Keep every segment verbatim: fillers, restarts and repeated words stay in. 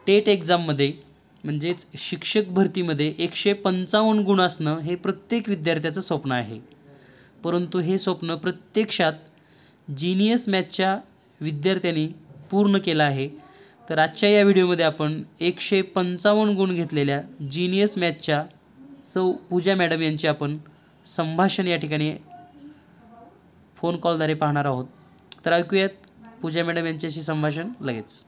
TET एक्झाममध्ये म्हणजेच शिक्षक भरतीमध्ये एकशे पंचावन्न गुण असणं हे प्रत्येक विद्यार्थ्याचं स्वप्न आहे. परंतु हे स्वप्न प्रत्यक्षात जीनियस मॅथच्या विद्यार्थ्यांनी पूर्ण केलं आहे. तर आजच्या या व्हिडिओमध्ये आपण एकशे पंचावन्न गुण घेतलेल्या जीनियस मॅथच्या सौ पूजा मॅडम यांचे आपण संभाषण या ठिकाणी फोन कॉलद्वारे पाहणार आहोत. तर ऐकूयात पूजा मॅडम यांच्याशी संभाषण लगेच.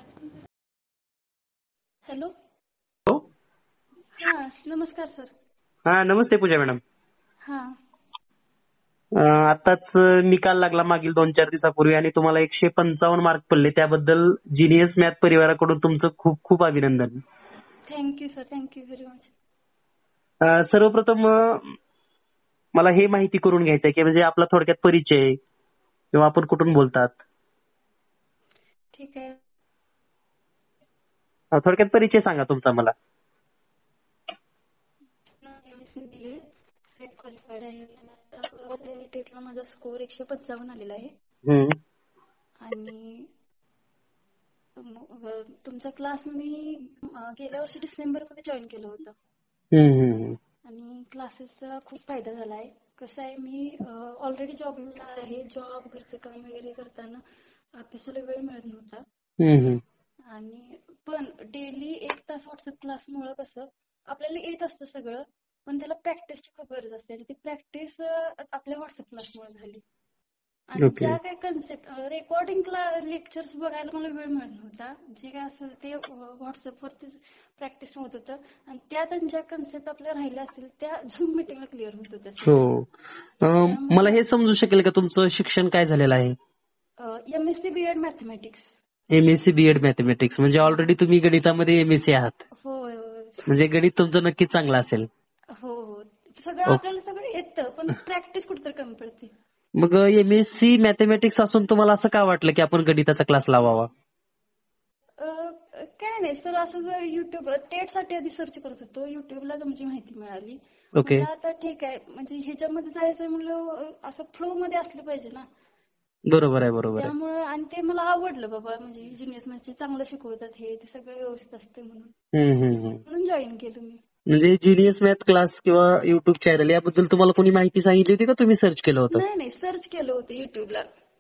हॅलो. हो. हा नमस्कार सर. हा नमस्ते पूजा मॅडम. हा आताच निकाल लागला मागील दोन चार दिवसापूर्वी आणि तुम्हाला एकशे पंचावन्न मार्क पडले, त्याबद्दल जीनियस मॅथ परिवाराकडून तुमचं खूप खूप अभिनंदन. Thank you sir. Thank you very much. सर्वप्रथम मला हे माहिती करून घ्यायचं आहे की म्हणजे आपला थोडक्यात परिचय किंवा आपण कुठून बोलतात. ठीक आहे. थोडक्यात परिचय सांगा तुमचा मला. क्वालिफाईड आहे. टेटला माझा स्कोर एकशे पंचावन्न आलेला आहे. आणि तुमचा क्लास मी गेल्या वर्षी डिसेंबर मध्ये जॉईन केलं होतं. आणि क्लासेसचा खूप फायदा झाला आहे. कसं आहे, मी ऑलरेडी जॉबला आहे. जॉब घरचं काम वगैरे करताना अभ्यासाला वेळ मिळत नव्हता. आणि पण डेली एक तास व्हॉट्सअप क्लासमुळे कसं आपल्याला येत असतं सगळं, पण त्याला प्रॅक्टिसची खूप गरज असते आणि ती प्रॅक्टिस आपल्या व्हॉट्सअप क्लासमुळे झाली. आणि ज्या काही कन्सेप्ट रेकॉर्डिंग लेक्चर्स बघायला मला वेळ मिळत नव्हता. जे काय असेल ते व्हॉट्सअपवरतीच प्रॅक्टिस होत होतं आणि त्या त्यांच्या कन्सेप्ट आपल्या राहिल्या असतील त्या झूम मिटिंगला क्लिअर होत होत्या. हो. मला हे समजू शकेल का तुमचं शिक्षण काय झालेलं आहे? MSc BEd mathematics. MSc BEd mathematics म्हणजे ऑलरेडी तुम्ही गणितामध्ये एमएससी आहात. हो. म्हणजे गणित तुमचं नक्कीच चांगलं असेल. हो हो. सगळं आपल्याला सगळं येतं, पण प्रॅक्टिस कुठेतरी कमी पडते. मग एमएससी मॅथमॅटिक्स असून तुम्हाला असं का वाटलं की आपण गणिताचा क्लास लावावा? काय नाही सर, असं युट्यूब टेट साठी आधी सर्च करत होतो. युट्यूबला तुमची माहिती मिळाली. ओके. आता ठीक आहे, म्हणजे ह्याच्यामध्ये जायचं म्हणलं असं फ्लो मध्ये असलं पाहिजे ना. बरोबर आहे. बरोबर आहे. त्यामुळे आणि ते मला आवडलं बाबा, म्हणजे जीनियस मॅथ्स चांगलं शिकवतात, हे ते सगळं व्यवस्थित असते म्हणून म्हणून जॉईन केलं मी. म्हणजे जीनियस मॅथ क्लास किंवा युट्यूब चॅनल याबद्दल तुम्हाला कोणी माहिती सांगितली होती का तुम्ही सर्च केलं होतं? नाही नाही, सर्च केलं होतं युट्यूबला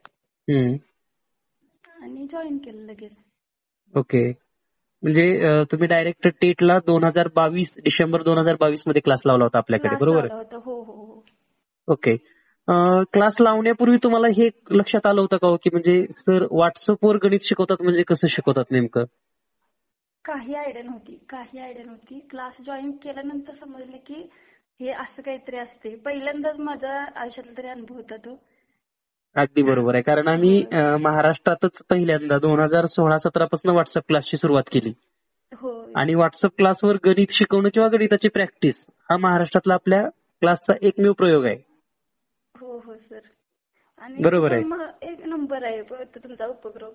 आणि जॉईन केलं लगेच. ओके. म्हणजे तुम्ही डायरेक्ट टेटला दोन हजार बावीस डिसेंबर दोन हजार बावीस मध्ये क्लास लावला होता आपल्याकडे, बरोबर? हो हो. ओके. क्लास लावण्यापूर्वी तुम्हाला हे लक्षात आलं होतं का की म्हणजे सर व्हॉट्सअपवर गणित शिकवतात म्हणजे कसं शिकवतात नेमकं? काही आयडिया नव्हती. काही आयडिया नव्हती. क्लास जॉईन केल्यानंतर समजले की हे असं काहीतरी असते. पहिल्यांदाच माझ्या आयुष्यातला तरी अनुभव होता तो. अगदी बरोबर आहे. कारण आम्ही महाराष्ट्रातच पहिल्यांदा दोन हजार सोळा सतरा पासून व्हॉट्सअप क्लासची सुरुवात केली. आणि व्हॉट्सअप क्लासवर गणित शिकवणं किंवा गणिताची प्रॅक्टिस हा महाराष्ट्रातला आपल्या क्लासचा एकमेव प्रयोग आहे. हो हो सर. आणि बरोबर आहे. एक नंबर आहे तुमचा उपक्रम.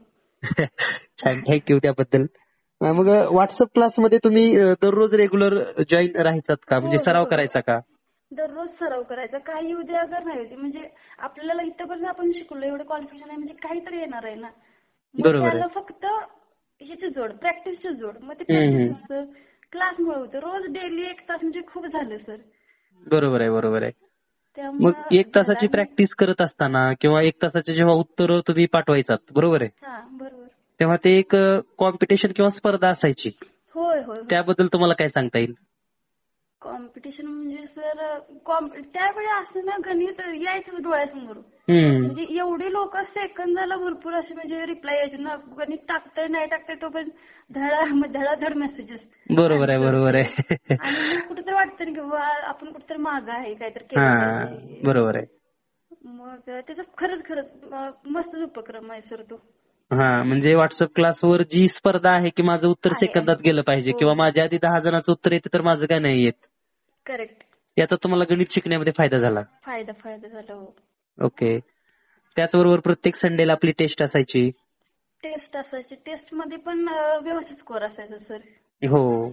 छान, थँक्यू त्याबद्दल. मग व्हॉट्सअप क्लासमध्ये तुम्ही दररोज रेग्युलर जॉईन राहायचात का, म्हणजे सराव करायचा का? दररोज सराव करायचा. काही उद्या अगर नाही होती, म्हणजे आपल्याला इथपर्यंत आपण शिकलो, एवढं क्वालिफिकेशन आहे म्हणजे काहीतरी येणार आहे ना. बरोबर. त्याला फक्त ह्याची जोड, प्रॅक्टिसची जोड. मग ते प्रॅक्टिस क्लासमुळे होतं. रोज डेली एक तास म्हणजे खूप झालं सर. बरोबर आहे. बरोबर आहे. मग एक तासाची प्रॅक्टिस करत असताना किंवा एक तासाचे जेव्हा उत्तर तुम्ही पाठवायचात, बरोबर आहे, बरोबर, तेव्हा ते एक कॉम्पिटिशन किंवा स्पर्धा असायची. होय होय. त्याबद्दल तुम्हाला काय सांगता येईल? कॉम्पिटिशन म्हणजे सर त्यावेळी असं ना, गणित यायचं डोळ्यासमोर. म्हणजे एवढी लोक सेकंदाला भरपूर असे म्हणजे रिप्लाय यायचे ना, गणित टाकतंय नाही टाकतंय तो पण धडा धडाधड मेसेजेस. बरोबर आहे. बरोबर आहे. आणि कुठेतरी वाटतं की आपण कुठेतरी मागं आहे, काहीतरी केलं. बरोबर आहे. मग त्याचा खरंच खरंच मस्तच उपक्रम आहे सर तो. हा, म्हणजे व्हॉट्सअप क्लासवर जी स्पर्धा आहे की माझं उत्तर सेकंदात गेलं पाहिजे किंवा माझ्या आधी दहा जणांचं उत्तर येते तर माझं काय नाही येत. करेक्ट. याचा तुम्हाला गणित शिकण्यामध्ये फायदा झाला? फायदा फायदा झाला. ओके. त्याचबरोबर प्रत्येक संडेला आपली टेस्ट असायची. टेस्ट असायची. टेस्ट मध्ये पण व्यवस्थित स्कोर असायचा सर. हो.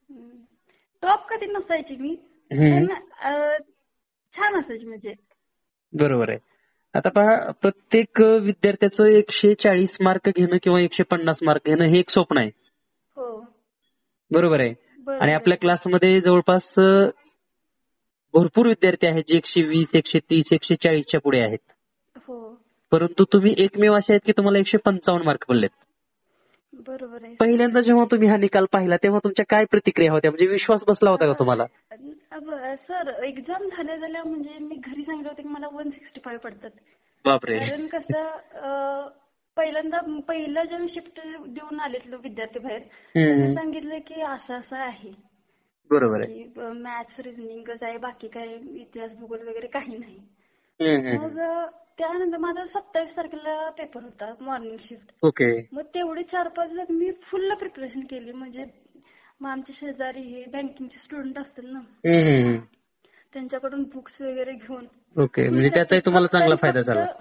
टॉप कधी नसायची मी, पण छान असायची म्हणजे. बरोबर आहे. आता पहा, प्रत्येक विद्यार्थ्याचं एकशे चाळीस मार्क घेणं किंवा एकशे पन्नास मार्क घेणं हे एक स्वप्न आहे. बरोबर आहे. आणि बरोबर आपल्या आहे. क्लासमध्ये जवळपास अ, भरपूर विद्यार्थी आहेत जे एकशे वीस एकशे तीस एकशे चाळीसच्या पुढे आहेत. हो, परंतु तुम्ही एकमेव असे आहेत की तुम्हाला एकशे पंचावन्न मार्क पडलेत. बरोबर आहे सर. पहिल्यांदा जेव्हा तुम्ही हा निकाल पाहिला तेव्हा तुमच्या काय प्रतिक्रिया होत्या, म्हणजे विश्वास बसला होता का तुम्हाला? अ, सर एक्झाम झाल्या झाल्या म्हणजे मी घरी सांगितलं होतं की मला वन सिक्स्टी फाईव्ह पडतात. बापरे. कारण कसं अ, पहिल्यांदा पहिलं जेव्हा शिफ्ट देऊन आलेत लो- विद्यार्थी बाहेर त्यांनी हम्म. सांगितलं की असं असं आहे बरोबर आहे. की मॅथ्स रिझनिंगच आहे, बाकी काय इतिहास भूगोल वगैरे काही नाही. हम्म, हम्म. मग अ, त्यानंतर माझा सत्तावीस तारखेला पेपर होता मॉर्निंग शिफ्ट. ओके. मग तेवढे चार पाच दिवस मी फुल प्रिपरेशन केली. म्हणजे मग आमच्या शेजारी हे बँकिंगचे स्टुडंट असतात ना, हम्म, हम्म. त्यांच्याकडून बुक्स वगैरे घेऊन ओके, फुल म्हणजे त्याचाही प्रॅक्टिस तुम्हाला फक्त चांगला आणि फायदा फक्त झाला.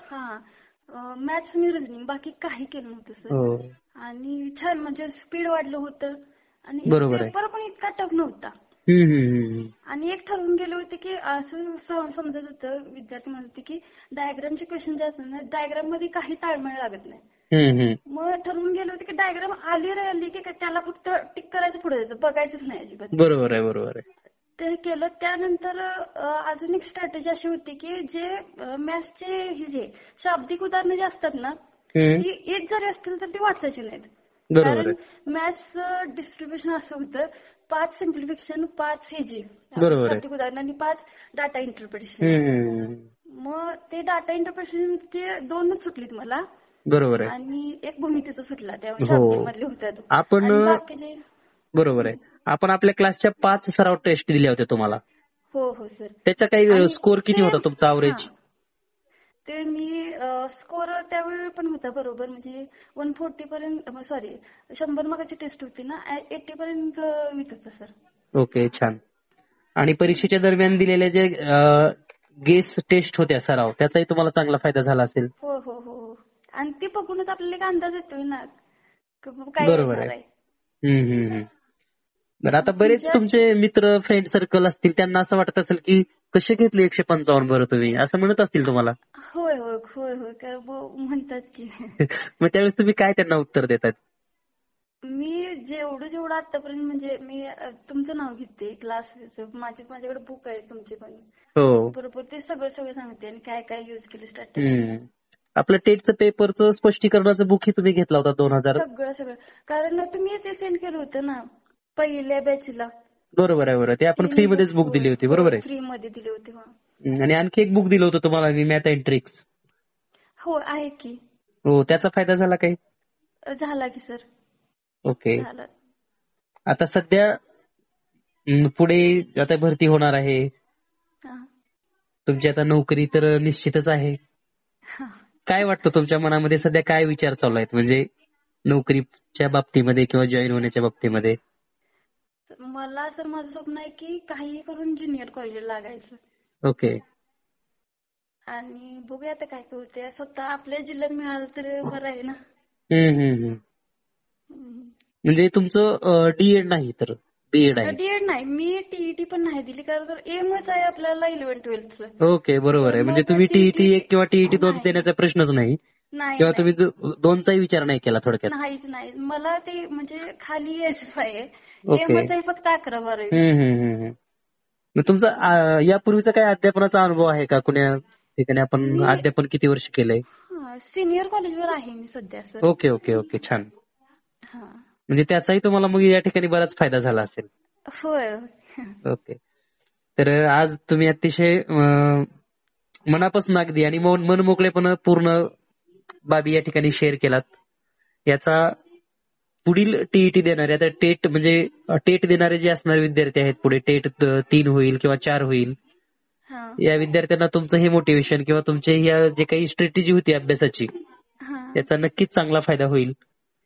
हा मॅथ्स आणि रिझनिंग बाकी काही केलं नव्हतं सर. हो, आणि छान म्हणजे स्पीड वाढलं होतं आणि बरोबर आहे. पेपर पण इतका टफ नव्हता. हम्म, हम्म, हम्म. आणि एक ठरवून गेले होते की असं स- समजत होतं विद्यार्थी म्हणत होते की डायग्रामचे क्वेश्चन जे असतात ना डायग्राम मध्ये काही ताळमेळ लागत नाही. हम्म, हम्म. मग ठरवून गेले होते की डायग्राम आली रे आली की त्याला फक्त टिक करायचं पुढे जायचं, बघायचंच नाही अजिबात. बरोबर आहे, बरोबर आहे. ते केलं. त्यानंतर अ, अजून एक स्ट्रॅटेजी अशी होती की जे मॅथ्सचे हे जे शाब्दिक उदाहरणं जे असतात ना हम्म. ती एक जरी असतील तर ती वाचायची नाहीत. बरोबर कारण आहे. मॅथ्स डिस्ट्रीब्युशन असं होतं, पाच सिम्प्लिफिकेशन, पाच हे जे बरोबर आहे. शाब्दिक उदाहरण आणि पाच डाटा इंटरप्रिटेशन. हम्म. मग ते डाटा इंटरप्रिटेशन ते दोनच सुटलीत मला बरोबर आहे. आणि एक भूमितीचा सुटला त्या हो. शाब्दिक मधले होतात. आपण आणि बाकीचे बरोबर आहे. आपण आपल्या क्लासच्या पाच सराव टेस्ट दिल्या होत्या तुम्हाला. हो हो सर. त्याचा काही आणि स्कोर किती होता सेम तुमचा हा ॲव्हरेज? ते मी स्कोर त्यावेळी पण होता बरोबर, म्हणजे वन फोर्टी पर्यंत, सॉरी शंभर मार्काची टेस्ट होती ना, एटी पर्यंत येत होता सर. ओके, छान. आणि परीक्षेच्या दरम्यान दिलेल्या जे गेस टेस्ट होत्या सराव, त्याचाही तुम्हाला चांगला फायदा झाला असेल. हो हो हो हो. आणि ती बघूनच आपल्याला एक अंदाज येतोय ना की बाबा काय बरोबर येणार आहे. आहे. हम्म, हम्म, हम्म. बरं, आता बरेच तुमच्या तुमचे मित्र फ्रेंड सर्कल असतील, त्यांना असं वाटत असेल की कसे घेतले एकशे पंचावन्न बरं तुम्ही, असं म्हणत असतील तुम्हाला. होय होय होय होय काय ब- म्हणतात की मग त्यावेळेस तुम्ही काय त्यांना उत्तर देतात? मी जेवढं जेवढं आतापर्यंत म्हणजे मी अ, तुमचं नाव घेते क्लास, माझे माझ्याकडे बुक आहे तुमचे पण हो. बरोबर, ते सगळं सगळं सांगते आणि काय काय युज केली स्ट्रॅटेजी. हम्म. आपलं टेटचं पेपरचं स्पष्टीकरणाचं बुकही तुम्ही घेतला होता दोन हजार. सगळं सगळं कारण तुम्ही ते सेंड केलं होतं ना पहिल्या बॅचला. बरोबर आहे, बरोबर. ते आपण तीन फ्री मध्येच बुक्स बुक होय दिली होती, होय बरोबर आहे. फ्री मध्ये दिले होते. हा हम्म, आणि आणखी एक बुक दिलं होतं तुम्हाला मी, मॅथ अँड ट्रिक्स. हो आहे की. हो, त्याचा फायदा झाला काही? झाला की सर, ओके. झाला. आता सध्या हम्म, पुढे आता भरती होणार आहे हा. तुमची, आता नोकरी तर निश्चितच आहे. हा. काय वाटतं तुमच्या मनामध्ये सध्या काय विचार चालू आहेत, म्हणजे नोकरीच्या बाबतीमध्ये किंवा जॉईन होण्याच्या बाबतीमध्ये? मला सर माझं स्वप्न आहे की काही करून ज्युनियर कॉलेजला लागायचं. ओके. आणि बघूया आता काय काय होते. स्वतः आपल्या जिल्ह्यात मिळालं तर बरं आहे ना. हम्म, हम्म, हम्म. हम्म. म्हणजे तुमचं डीएड नाही तर बीएड आहे? डीएड नाही, मी टीईटी पण नाही दिली कारण एमच आहे आपल्याला इलेव्हन ट्वेल्थचं. ओके, बरोबर आहे. म्हणजे मग तुम्ही टीईटी टीईटी एक किंवा टीईटी दोन नाही देण्याचा प्रश्नच नाही, नाही किंवा नाही तुम्ही दो- दोनचाही विचार नाही केला थोडक्यात. नाहीच नाही. मला ते म्हणजे खाली यायचं आहे. ओके. एमच आहे फक्त अकरा बारावी. हम्म, हम्म, हम्म, हम्म. मग तुमचा अं, यापूर्वीचा काय अध्यापनाचा अनुभव आहे का? कुण्या ठिकाणी आपण मी अध्यापन किती वर्ष केलंय? सिनियर कॉलेजवर आहे मी सध्या सर. ओके, ओके, ओके, छान. हा म्हणजे त्याचाही तुम्हाला मग या ठिकाणी बराच फायदा झाला असेल. होय. ओके. तर आज तुम्ही अतिशय अं, मनापासून अगदी आणि मन मनमोकळेपणा पूर्ण बाबी या ठिकाणी शेअर केलात. याचा पुढील टीईटी देणारे, आता टेट म्हणजे टेट देणारे जे असणारे विद्यार्थी आहेत, पुढे टेट तीन होईल किंवा चार होईल, हा या विद्यार्थ्यांना तुमचं हे मोटिवेशन किंवा तुमचे ह्या जे काही स्ट्रॅटेजी होती अभ्यासाची, हा त्याचा नक्कीच चांगला फायदा होईल.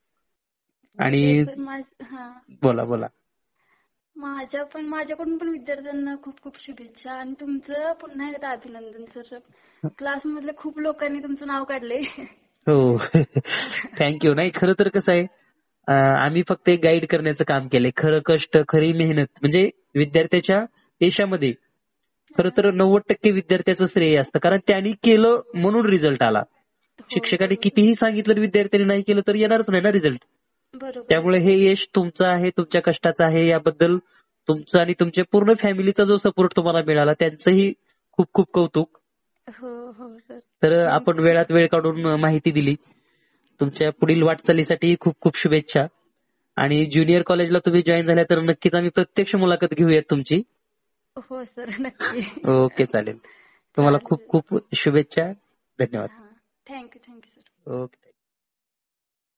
आणि तेच माझ- हा बोला बोला. माझ्या पण माझ्याकडून पण विद्यार्थ्यांना खूप खूप शुभेच्छा आणि तुमचं पुन्हा एकदा अभिनंदन सर. क्लासमधल्या खूप लोकांनी तुमचं नाव काढलंय. हो, थँक्यू. नाही, खरं तर कसं आहे, अं, आम्ही फक्त एक गाईड करण्याचं काम केलंय. खरं कष्ट, खरी मेहनत म्हणजे विद्यार्थ्याच्या देशामध्ये खरं तर नव्वद टक्के विद्यार्थ्याचं श्रेय असतं, कारण त्यांनी केलं म्हणून रिझल्ट आला. हो शिक्षकाने बरोबर. कितीही सांगितलं विद्यार्थ्यांनी नाही केलं तर येणारच नाही ना रिझल्ट. बरोबर. त्यामुळे हे यश तुमचं आहे, तुमच्या कष्टाचं आहे. याबद्दल तुमचं आणि तुमच्या पूर्ण फॅमिलीचा जो सपोर्ट तुम्हाला मिळाला त्यांचंही खूप खूप कौतुक. हो हो सर. तर आपण वेळात वेळ काढून माहिती दिली. तुमच्या पुढील वाटचालीसाठी खूप खूप शुभेच्छा. आणि ज्युनियर कॉलेजला तुम्ही जॉईन झाल्या तर नक्कीच आम्ही प्रत्यक्ष मुलाखत घेऊयात तुमची. हो सर, नक्की. ओके, चालेल. तुम्हाला खूप खूप शुभेच्छा. धन्यवाद. Thank you thank you sir. ओके.